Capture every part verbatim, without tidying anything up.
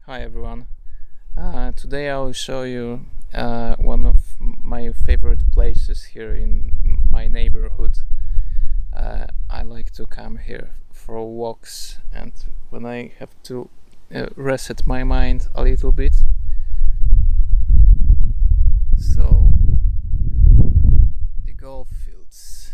Hi everyone. Uh, today I will show you uh, one of my favorite places here in my neighborhood. Uh, I like to come here for walks, and when I have to uh, reset my mind a little bit. So, the golf fields.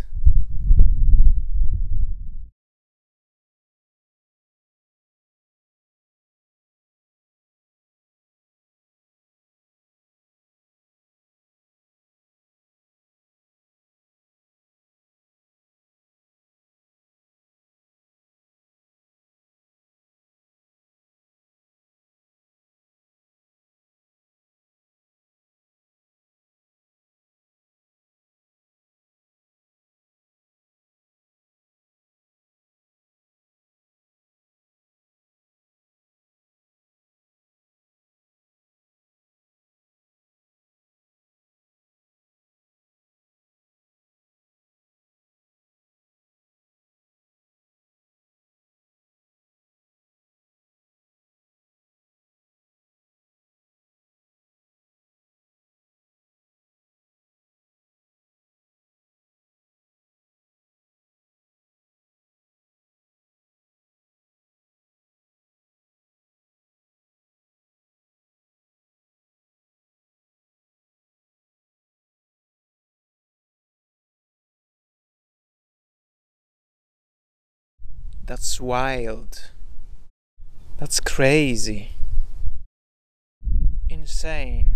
That's wild. That's crazy. Insane.